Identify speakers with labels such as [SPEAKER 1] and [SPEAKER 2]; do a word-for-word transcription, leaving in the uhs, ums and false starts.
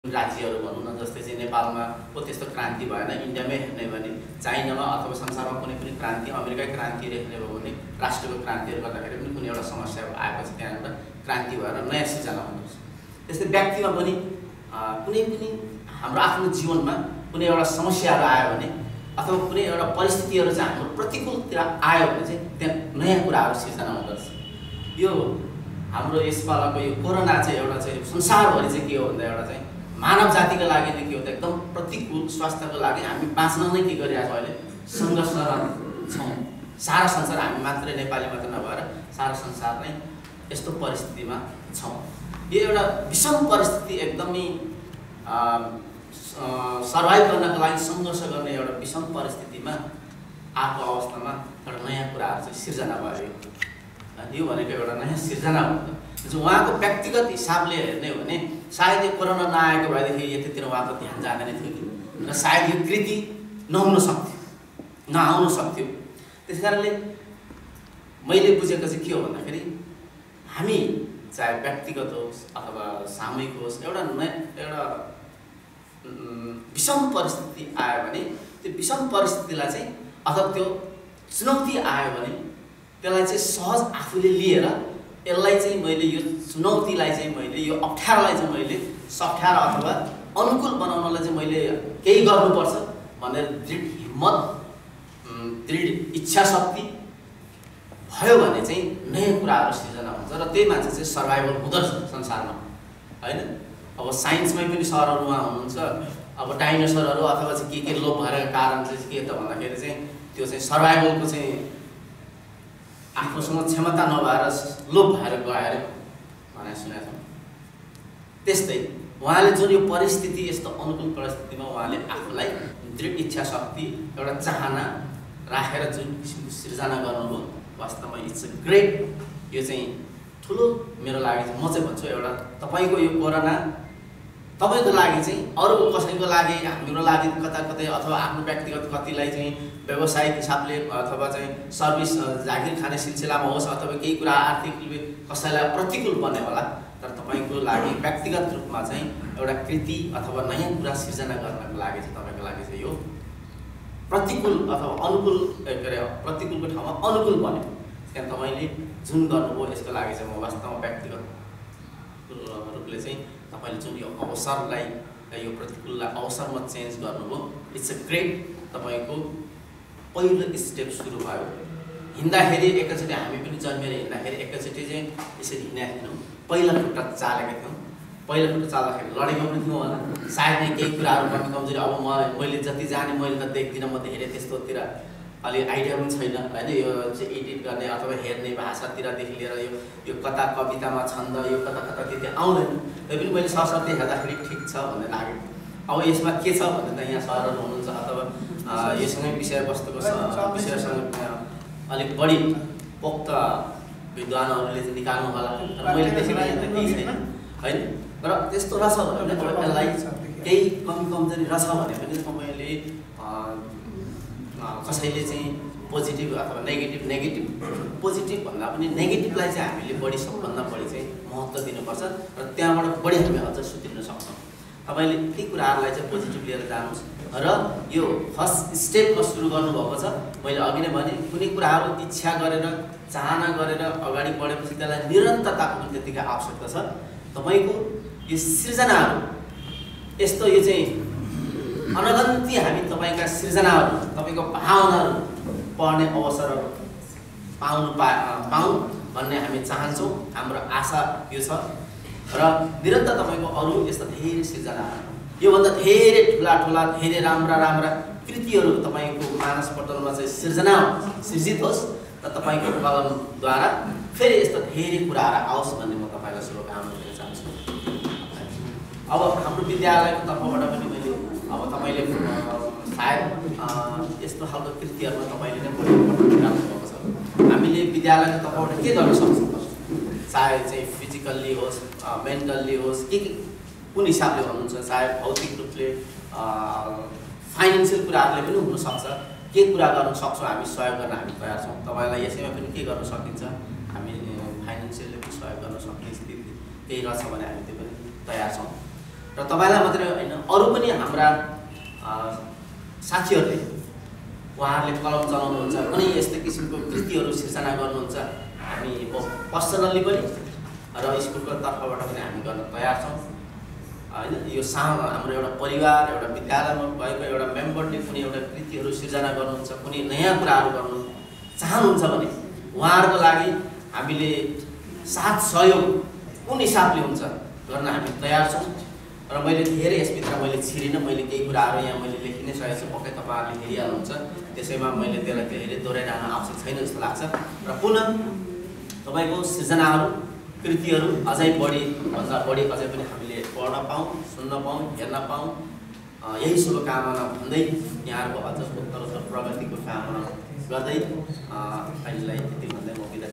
[SPEAKER 1] राज्यहरू भनौँ न, जस्तै चाहिँ नेपालमा पो त्यस्तो क्रान्ति भएन, इन्डियामै हेर्ने भने चाइनामा अथवा संसारमा कुनै पनि क्रान्ति, अमेरिकै क्रान्ति हेर्ने भयो भने राष्ट्रको क्रान्तिहरू गर्दाखेरि पनि कुनै एउटा समस्या आएपछि त्यहाँबाट क्रान्ति भएर नयाँ सिर्जना हुनुपर्छ। त्यस्तै व्यक्तिमा पनि कुनै पनि हाम्रो आफ्नो जीवनमा कुनै एउटा समस्याहरू आयो भने अथवा कुनै एउटा परिस्थितिहरू चाहिँ हाम्रो प्रतिकूलतिर आयो भने चाहिँ त्यहाँ नयाँ कुराहरू सिर्जना हुँदछ। यो हाम्रो यसपालाको यो कोरोना चाहिँ एउटा चाहिँ संसारभरि चाहिँ के हो भन्दा एउटा चाहिँ मानव जातिको लागि नै के हो त एकदम प्रतिकूल, स्वास्थ्यको लागि हामी बाँच्न नै के गरिरहेको छौँ अहिले, सङ्घर्षरत छौँ। सारा संसार, हामी मात्रै नेपाली मात्र नभएर सारा संसार नै यस्तो परिस्थितिमा छौँ। यो एउटा विषम परिस्थिति, एकदमै सर्भाइभ गर्नको लागि सङ्घर्ष गर्ने एउटा विषम परिस्थितिमा आएको अवस्थामा एउटा नयाँ कुराहरू चाहिँ सिर्जना भयो। यो भनेको एउटा नयाँ सिर्जना हो। जो उहाँको व्यक्तिगत हिसाबले हेर्ने हो भने सायद यो कोरोना नआएको भएदेखि यतितिर उहाँको ध्यान जाँदैन थियो कि, र सायद यो कृति नहुन सक्थ्यो, नआउन सक्थ्यो। त्यस कारणले मैले बुझेको चाहिँ के हो भन्दाखेरि हामी चाहे व्यक्तिगत होस् अथवा सामूहिक होस्, एउटा नयाँ एउटा विषम परिस्थिति आयो भने त्यो विषम परिस्थितिलाई चाहिँ अथवा त्यो चुनौती आयो भने त्यसलाई चाहिँ सहज आफूले लिएर यसलाई चाहिँ मैले यो चुनौतीलाई चाहिँ मैले यो अप्ठ्यारोलाई चाहिँ मैले सफ्याएर अथवा अनुकूल बनाउनलाई चाहिँ मैले केही गर्नुपर्छ भनेर दृढ हिम्मत, दृढ इच्छा शक्ति भयो भने चाहिँ नयाँ कुराहरू सिर्जना हुन्छ र त्यही मान्छे चाहिँ सर्भाइभल हुँदछ संसारमा, होइन? अब साइन्समै पनि सरहरू उहाँ हुनुहुन्छ। अब डाइनोसरहरू अथवा चाहिँ के के लोप भएका कारण चाहिँ के त भन्दाखेरि चाहिँ त्यो चाहिँ सर्भाइभलको चाहिँ आफूसँग क्षमता नभएर लोप भएर गयो अरे भनेर सुनेको छौँ। त्यस्तै उहाँले जुन यो परिस्थिति, यस्तो अनुकूल परिस्थितिमा उहाँले आफूलाई दृढ इच्छा शक्ति, एउटा चाहना राखेर जुन किसिमको सिर्जना गर्नुभयो, वास्तवमा इट्स अ ग्रेट। यो चाहिँ ठुलो मेरो लागि चाहिँ म चाहिँ भन्छु एउटा तपाईँको यो कोरोना तपाईँको लागि चाहिँ अरू कसैको लागि, हाम्रो लागि कता कतै अथवा आफ्नो व्यक्तिगत कतिलाई चाहिँ व्यावसायिक हिसाबले अथवा चाहिँ सर्भिस जागिर खाने सिलसिलामा होस् अथवा केही कुरा आर्थिक कसैलाई प्रतिकूल बन्ने होला, तर तपाईँको लागि व्यक्तिगत रूपमा चाहिँ एउटा कृति अथवा नयाँ कुरा सिर्जना गर्नको लागि चाहिँ तपाईँको लागि चाहिँ यो प्रतिकूल अथवा अनुकूल के अरे प्रतिकूलको ठाउँमा अनुकूल बन्यो। त्यहाँ तपाईँले जुन गर्नुभयो यसको लागि चाहिँ म वास्तवमा व्यक्तिगत रूपले चाहिँ तपाईँले जुन यो अवसरलाई, यो प्रतिकूललाई अवसरमा चेन्ज गर्नुभयो, इट्स अ ग्रेट। तपाईँको पहिलो स्टेप सुरु भयो। हिँड्दाखेरि एकैचोटि हामी पनि जन्मेर हिँड्दाखेरि एकैचोटि चाहिँ यसरी हिँडेका थिएनौँ, पहिला खुट्टा चालेका थियौँ। पहिला खुट्टा चाल्दाखेरि लडेको पनि थियौँ होला, सायद नै केही कुराहरू पनि कमजोरी। अब म मैले जति जाने मैले त देख्दिनँ, म धेरै त्यस्तोतिर अलि आइडिया पनि छैन, होइन? यो चाहिँ एडिट गर्ने अथवा हेर्ने भाषातिरदेखि लिएर यो यो कता कवितामा छन्द, यो कता कता त्यति आउँदैन। तैपनि मैले सरस्वती हेर्दाखेरि ठिक छ भन्ने लाग्यो। अब यसमा के छ भने त यहाँ सरहरू हुनुहुन्छ अथवा योसँगै विषयवस्तुको विषयसँग अलिक बढी पोक्त विद्वानहरूले चाहिँ निकाल्नु होला, तर मैले देखेको यहाँ केही छैन, होइन? र त्यस्तो रहेछ भने यसलाई केही कमी कमजोरी रहेछ भने पनि तपाईँले कसैले चाहिँ पोजिटिभ अथवा नेगेटिभ नेगेटिभ पोजिटिभ भन्दा पनि नेगेटिभलाई चाहिँ हामीले बढी सबभन्दा बढी चाहिँ महत्त्व दिनुपर्छ र त्यहाँबाट बढी हामी अझ सुध्रिन सक्छौँ। तपाईँले ती कुराहरूलाई चाहिँ पोजिटिभ लिएर जानुहोस् र यो फर्स्ट स्टेपमा सुरु गर्नुभएको छ। मैले अघि नै भने कुनै कुराहरू इच्छा गरेर चाहना गरेर अगाडि बढेपछि त्यसलाई निरन्तरताको पनि त्यतिकै आवश्यकता छ। तपाईँको यो सृजनाहरू यस्तो यो चाहिँ अनगन्ती हामी तपाईँका सृजनाहरू, तपाईँको भावनाहरू पढ्ने अवसरहरू पाउनु पा पाउँ भन्ने हामी चाहन्छौँ। हाम्रो आशा यो छ र निरन्तर तपाईँको अरू यस्ता धेरै सृजनाहरू, योभन्दा धेरै ठुला ठुला धेरै राम्रा राम्रा कृतिहरू तपाईँको मानसपटलमा चाहिँ सृजना सृजित होस् र तपाईँको कलमद्वारा फेरि यस्तो धेरै कुराहरू आओस् भन्ने म तपाईँलाई शुभकामना दिन चाहन्छु। अब हाम्रो विद्यालयको तर्फबाट पनि मैले अब तपाईँले सायद यस्तो खालको कृतिहरूमा तपाईँले नै बढी राख्नु भएको छ। हामीले विद्यालयको तर्फबाट के गर्न सक्छौँ, चाहे चाहिँ फिजिकल्ली होस्, मेन्टल्ली होस्, के के कुन हिसाबले भन्नुहुन्छ, चाहे भौतिक रूपले फाइनेन्सियल कुराहरूले पनि हुनसक्छ। के कुरा गर्न सक्छौँ हामी सहयोग गर्न हामी तयार छौँ। तपाईँलाई यसैमा पनि के गर्न सकिन्छ, हामी फाइनेन्सियली पनि सहयोग गर्न सक्ने स्थिति केही रहेछ भने हामी त्यो पनि तयार छौँ। र तपाईँलाई मात्रै होइन अरू पनि हाम्रा साथीहरूले उहाँहरूले कलम चलाउनुहुन्छ, कुनै यस्तो किसिमको कृतिहरू सिर्जना गर्नुहुन्छ, हामी पर्सनल्ली पनि र स्कुलको तर्फबाट पनि हामी गर्न तयार छौँ होइन। यो सानो हाम्रो एउटा परिवार, एउटा विद्यालयमा भएको एउटा मेम्बरले कुनै एउटा कृतिहरू सिर्जना गर्नुहुन्छ, कुनै नयाँ कुराहरू गर्नु चाहनुहुन्छ भने उहाँहरूको लागि हामीले साथ सहयोग कुन हिसाबले हुन्छ गर्न हामी तयार छौँ। र मैले धेरै यसभित्र मैले छिरिनँ, मैले केही कुराहरू यहाँ मैले लेखि नै सकेको छु, पक्कै तपाईँहरूले हेरिहाल्नुहुन्छ, त्यसैमा मैले त्यसलाई धेरै दोहोऱ्याइरहन आवश्यक छैन जस्तो लाग्छ। र पुनः तपाईँको सृजनाहरू कृतिहरू अझै बढी भन्दा बढी अझै पनि हामीले पढ्न पाऊँ, सुन्न पाऊँ, हेर्न पाऊँ, यही शुभकामना भन्दै यहाँहरूको अझ उत्तरोत्तर प्रगतिको कामना गर्दै अहिलेलाई यति भन्दै म बिदा